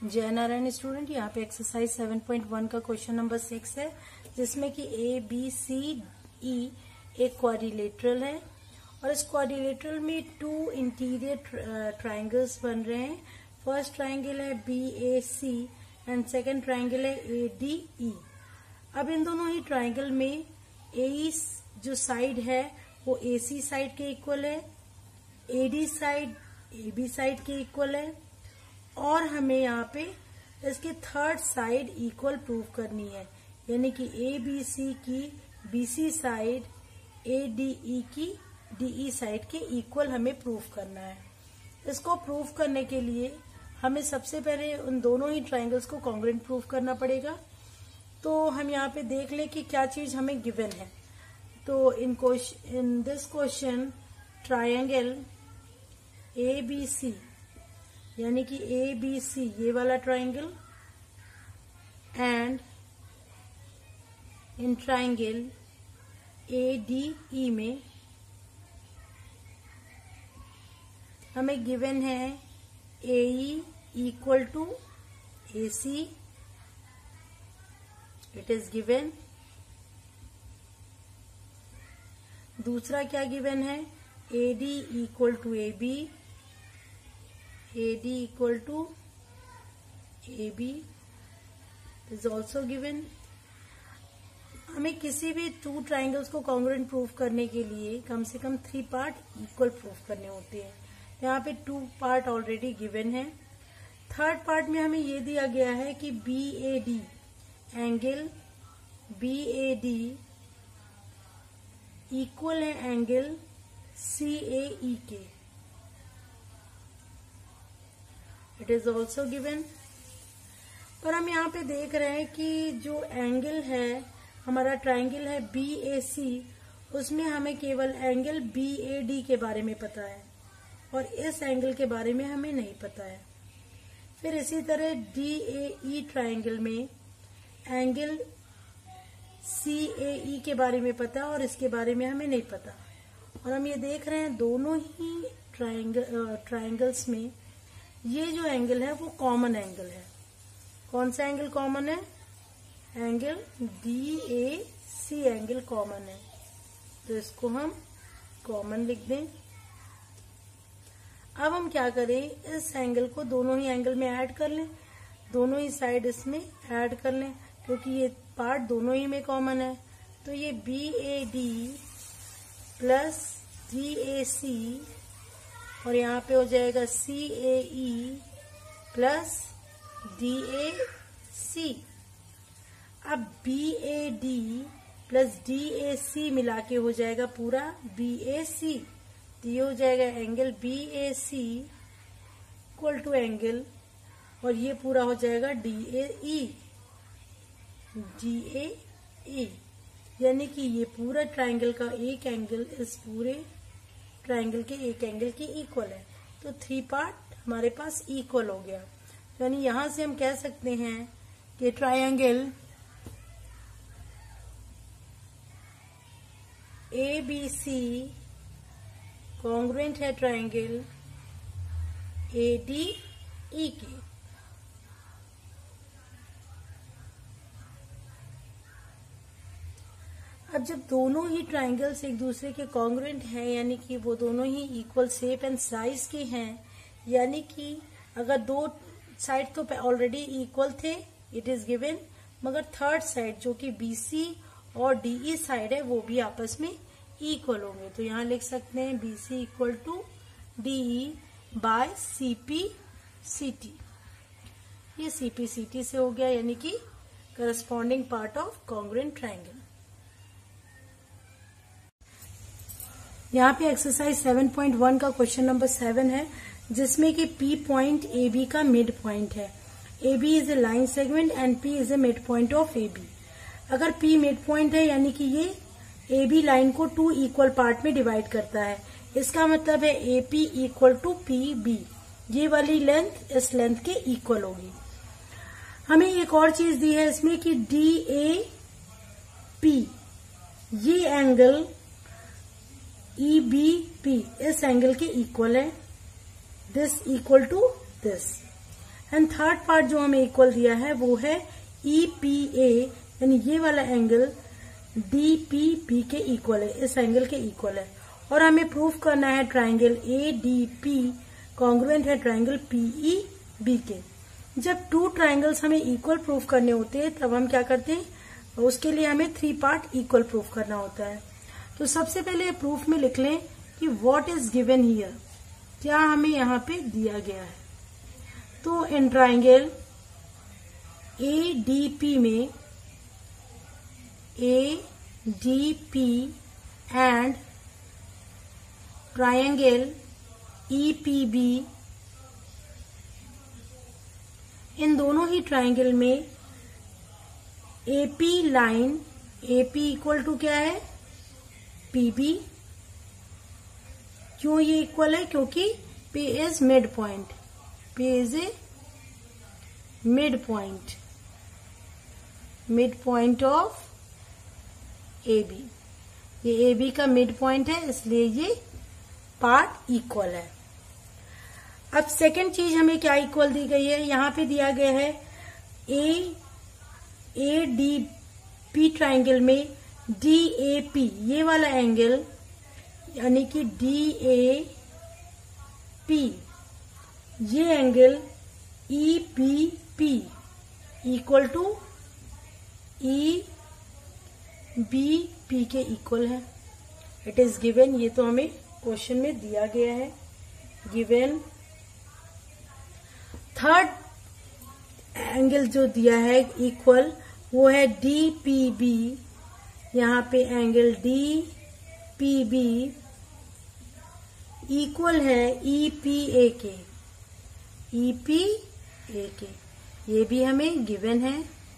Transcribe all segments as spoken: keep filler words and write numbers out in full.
जय नारायण स्टूडेंट, यहाँ पे एक्सरसाइज सेवन पॉइंट वन का क्वेश्चन नंबर सिक्स है, जिसमें कि ए बी सी ई एक क्वाड्रिलेटरल है और इस क्वाड्रिलेटरल में टू इंटीरियर ट्राइंगल्स बन रहे हैं। फर्स्ट ट्राइंगल है B A C and second triangle है ए डी ई। अब इन दोनों ही ट्राइंगल में ए जो साइड है वो ए सी साइड के इक्वल है, A D side A B side के इक्वल है और हमें यहाँ पे इसके थर्ड साइड इक्वल प्रूव करनी है, यानी कि ए बी सी की B C side A D E की डी ई साइड के इक्वल हमें प्रूव करना है। इसको प्रूव करने के लिए हमें सबसे पहले उन दोनों ही ट्राइंगल्स को कॉन्ग्रुएंट प्रूव करना पड़ेगा। तो हम यहाँ पे देख लें कि क्या चीज हमें गिवन है। तो in question in this question triangle A B C, यानी कि ए बी सी ये वाला triangle and in triangle A D E में हमें गिवन है A E equal to A C, it is given. दूसरा क्या गिवन है, A D equal to A B, A D equal to A B is also given। हमें किसी भी two triangles को कॉन्ग्रुएंट प्रूव करने के लिए कम से कम थ्री पार्ट इक्वल प्रूव करने होते हैं। यहाँ पे टू पार्ट ऑलरेडी गिवन है। थर्ड पार्ट में हमें ये दिया गया है कि B A D angle B A D equal है एंगल सी ए ई के, इट इज ऑल्सो गिवन। पर हम यहाँ पे देख रहे हैं कि जो एंगल है हमारा ट्राइंगल है बी ए सी, उसमें हमें केवल एंगल बी ए डी के बारे में पता है और इस एंगल के बारे में हमें नहीं पता है। फिर इसी तरह डी ए ई ट्राइंगल में एंगल सी ए ई के बारे में पता है और इसके बारे में हमें नहीं पता। और हम ये देख रहे हैं दोनों ही ट्राइंगल ट्राइंगल्स में ये जो एंगल है वो कॉमन एंगल है। कौन सा एंगल कॉमन है, angle D A C angle common है, तो इसको हम कॉमन लिख दें। अब हम क्या करें, इस एंगल को दोनों ही एंगल में ऐड कर लें, दोनों ही साइड इसमें ऐड कर लें क्योंकि ये पार्ट दोनों ही में कॉमन है। तो ये B A D plus D A C और यहाँ पे हो जाएगा सी A E plus D A C. अब B A D plus D A C मिला के हो जाएगा पूरा बी ए सी, तो ये हो जाएगा angle B A C equal to angle और ये पूरा हो जाएगा D A E D A ई, यानी कि ये पूरा ट्राइंगल का एक एंगल इस पूरे ट्राइंगल के एक एंगल की इक्वल है। तो थ्री पार्ट हमारे पास इक्वल हो गया, यानी यहां से हम कह सकते हैं कि triangle A B C congruent है ट्राइंगल ए डी ई के। अब जब दोनों ही ट्राइंगल्स एक दूसरे के कॉन्ग्रुएंट हैं, यानी कि वो दोनों ही इक्वल शेप एंड साइज के हैं, यानी कि अगर दो साइड तो ऑलरेडी इक्वल थे इट इज गिवन, मगर थर्ड साइड जो कि बीसी और डीई साइड है वो भी आपस में इक्वल होंगे। तो यहाँ लिख सकते हैं BC equal to DE by CP CT. ये सीपी सीटी से हो गया, यानी कि corresponding part of congruent triangle. यहाँ पे एक्सरसाइज सेवन पॉइंट वन का क्वेश्चन नंबर सेवन है, जिसमें कि P पॉइंट ए बी का मिड पॉइंट है। A B is a line segment and P is a mid point of A B. अगर P mid point है यानी कि ये ए बी लाइन को टू इक्वल पार्ट में डिवाइड करता है, इसका मतलब है A P equal to P B. ये वाली लेंथ इस लेंथ के इक्वल होगी। हमें एक और चीज दी है इसमें कि डी ए पी ये एंगल ई बी पी इस एंगल के इक्वल है, this equal to this, and third part जो हमें इक्वल दिया है वो है ई पी ए, यानी ये वाला एंगल डी पी बी के इक्वल है, इस एंगल के इक्वल है। और हमें प्रूफ करना है triangle A D P congruent है ट्राइंगल पीई बी के। जब टू ट्राइंगल्स हमें इक्वल प्रूफ करने होते हैं तब हम क्या करते हैं, उसके लिए हमें थ्री पार्ट इक्वल प्रूफ करना होता है। तो सबसे पहले प्रूफ में लिख लें कि व्हाट इज गिवन हियर, क्या हमें यहाँ पे दिया गया है। तो इन ट्राइंगल ए डी पी में A D P and triangle E P B, इन दोनों ही ट्राइंगल में AP line, AP equal to क्या है पीबी। क्यों ये इक्वल है, क्योंकि P is mid point, P is a mid point, mid point of A B. ये ए बी का मिड पॉइंट है, इसलिए ये पार्ट इक्वल है। अब सेकेंड चीज हमें क्या इक्वल दी गई है, यहां पे दिया गया है A A D P triangle में डी ए पी, ये वाला एंगल यानी कि डी ए पी, ये angle E P P equal to E B P के इक्वल है। इट इज गिवन, ये तो हमें क्वेश्चन में दिया गया है, गिवन। थर्ड एंगल जो दिया है इक्वल वो है डी पी बी, यहाँ पे angle D P B equal है ई पी ए के, ई पी ए के, ये भी हमें गिवन है।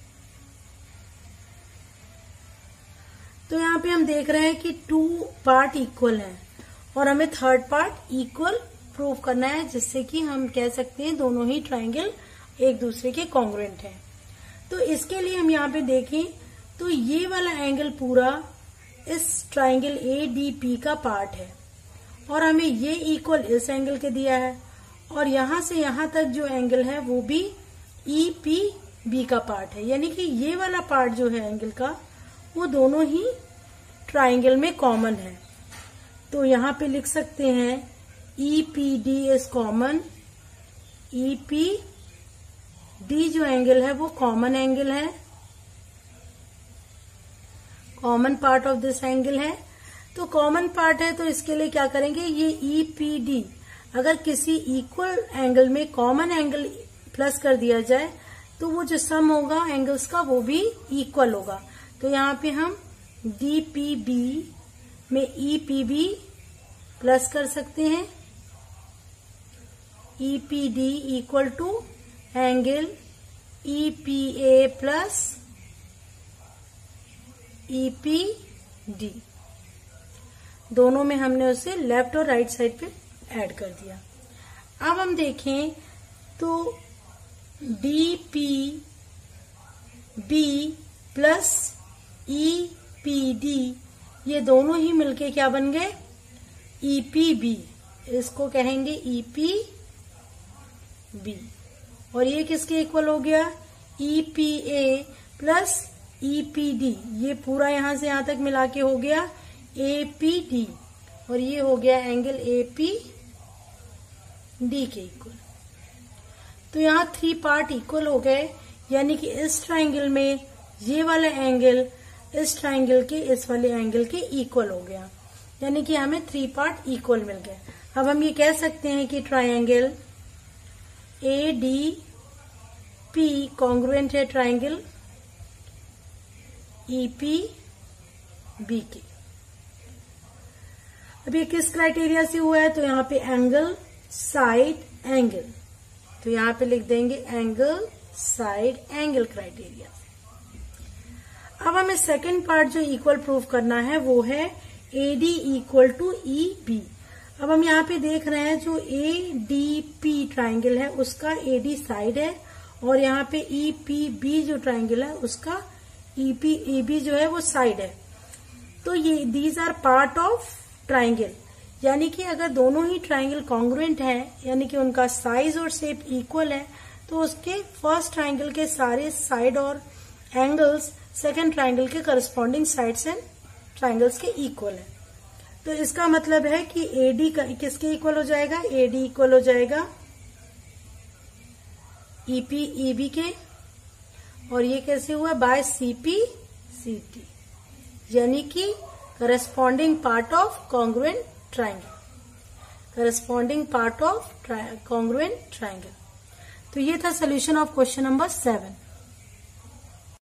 तो यहाँ पे हम देख रहे हैं कि टू पार्ट इक्वल है और हमें थर्ड पार्ट इक्वल प्रूव करना है, जिससे कि हम कह सकते हैं दोनों ही ट्राइंगल एक दूसरे के कॉन्ग्रुएंट हैं। तो इसके लिए हम यहाँ पे देखें तो ये वाला एंगल पूरा इस ट्राइंगल ए डी पी का पार्ट है और हमें ये इक्वल इस एंगल के दिया है, और यहां से यहां तक जो एंगल है वो भी ई पी बी का पार्ट है, यानी कि ये वाला पार्ट जो है एंगल का वो दोनों ही ट्राइंगल में कॉमन है। तो यहाँ पे लिख सकते हैं E P D is common, E P D जो एंगल है वो कॉमन एंगल है, common part of this angle है। तो कॉमन पार्ट है तो इसके लिए क्या करेंगे, ये ई पी डी अगर किसी इक्वल एंगल में कॉमन एंगल प्लस कर दिया जाए तो वो जो सम होगा एंगल्स का वो भी इक्वल होगा। तो यहाँ पे हम डी पी बी में ई पी बी प्लस कर सकते हैं, E P D equal to angle E P A plus E P D, दोनों में हमने उसे लेफ्ट और राइट साइड पे ऐड कर दिया। अब हम देखें तो D P B plus E P D, ये दोनों ही मिलके क्या बन गए, ई पी बी, इसको कहेंगे ई पी बी। और ये किसके इक्वल हो गया, E P A plus E P D, ये पूरा यहां से यहां तक मिला के हो गया ए पी डी, और ये हो गया एंगल ए पी डी के इक्वल। तो यहाँ थ्री पार्ट इक्वल हो गए, यानी कि इस ट्राइंगल में ये वाला एंगल इस ट्राइंगल के इस वाले एंगल के इक्वल हो गया, यानी कि हमें थ्री पार्ट इक्वल मिल गए। अब हम ये कह सकते हैं कि triangle A D P congruent है ट्राइंगल ई पी बी के। अब ये किस क्राइटेरिया से हुआ है, तो यहाँ पे एंगल साइड एंगल, तो यहाँ पे लिख देंगे एंगल साइड एंगल क्राइटेरिया। अब हमें सेकंड पार्ट जो इक्वल प्रूव करना है वो है A D equal to E B. अब हम यहाँ पे देख रहे हैं जो ए डी पी ट्राइंगल है उसका ए डी साइड है, और यहाँ पे ई पी बी जो ट्राइंगल है उसका ई पी ई बी जो है वो साइड है। तो ये these are part of triangle, यानी कि अगर दोनों ही ट्राइंगल कॉन्ग्रुएंट है, यानी कि उनका साइज और शेप इक्वल है, तो उसके फर्स्ट ट्राइंगल के सारे साइड और एंगल्स सेकंड ट्राइंगल के करस्पॉन्डिंग साइड्स एंड ट्राइंगल्स के इक्वल है। तो इसका मतलब है कि एडी किसके इक्वल हो जाएगा, एडी इक्वल हो जाएगा ईपी ईबी के, और ये कैसे हुआ, बाय सीपी सीटी, यानी कि corresponding part of congruent triangle, corresponding part of congruent triangle. तो ये था solution of question number seven.